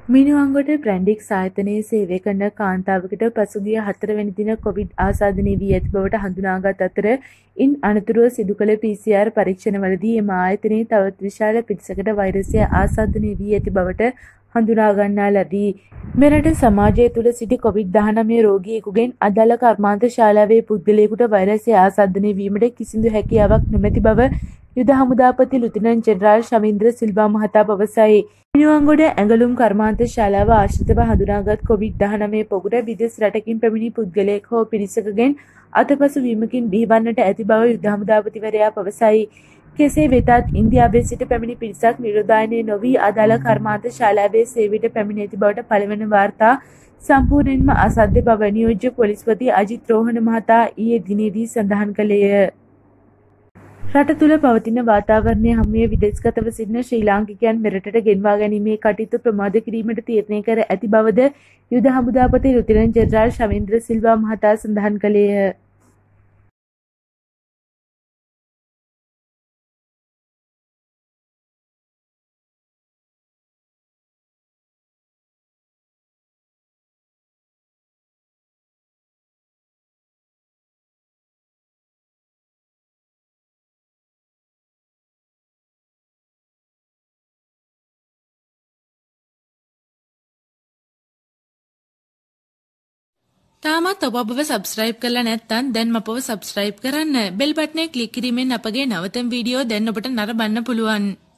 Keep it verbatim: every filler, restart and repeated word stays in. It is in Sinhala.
මිනුවන්ගොඩ බ්‍රැන්ඩික්ස් ආයතනයේ සේවය කරන කාන්තාවකට පසුගිය හතරවැනි දින කොවිඩ් ආසාදනය වී ඇති බවට හඳුනාගත් අතර ඉන් අනතුරුව සිදු කළ පී සී ආර් පරීක්ෂණවලදී එම ආයතනයේ තවත් විශාල පිරිසකට වෛරසය ආසාදනය වී ඇති බවට හඳුනා ගන්නා ලදී. මෙරට සමාජය තුළ සිටි කොවිඩ් දහනවය රෝගියෙකුගෙන් අදාළ කර්මාන්ත ශාලාවේ පුද්ගලයෙකුට වෛරසය ආසාදනය වීමට කිසිදු හැකියාවක් නොමැති බව යුද හමුදාපති ලුතිනන්ට් ජෙනරාල් ශමීන්ද්‍ර සිල්වා මහතා පවසයි. මිනුවන්ගොඩ ඇඟලුම් කර්මාන්ත ශාලාව ආශ්‍රිතව හඳුනාගත් කොවිඩ් දහනවය පොකුර විදෙස් රටකින් පැමිණි පුද්ගලයෙක් හෝ පිරිසකගෙන් අතපසු වීමකින් බිහිවන්නට ඇති බව යුද හමුදාපතිවරයා පවසයි. කෙසේ වෙතත් ඉන්දියාවේ සිට පැමිණි පිරිසක් නිරෝධායනය නොවී අදාළ කර්මාන්ත ශාලාවේ සේවයට පැමිණ ඇති බවට පළවන වාර්තා සම්පූර්ණයෙන්ම අසත්‍ය බව නියෝජ්‍ය පොලිස්පති අජිත් රෝහණ මහතා ඊයේ දිනේදී සඳහන් කළේය. රට තුළ පවතින වාතාවරණය හමුවේ විදේශගතව සිටින ශ්‍රී ලාංකිකයන් මෙරටට ගෙන්වා ගැනීමේ කටයුතු ප්‍රමාද කිරීමට තීරණය කර ඇති බවද යුද හමුදාපති ලුතිනන්ට් ජෙනරාල් ශමීන්ද්‍ර සිල්වා මහතා සඳහන් කළේය. තාමත් ඔබ අපව සබ්ස්ක්‍රයිබ් කරලා නැත්නම් දැන් අපව සබ්ස්ක්‍රයිබ් කරන්න. බෙල් බටනේ ක්ලික් කිරීමෙන් අපගේ නවතම වීඩියෝ දැන් ඔබට නරඹන්න පුළුවන්.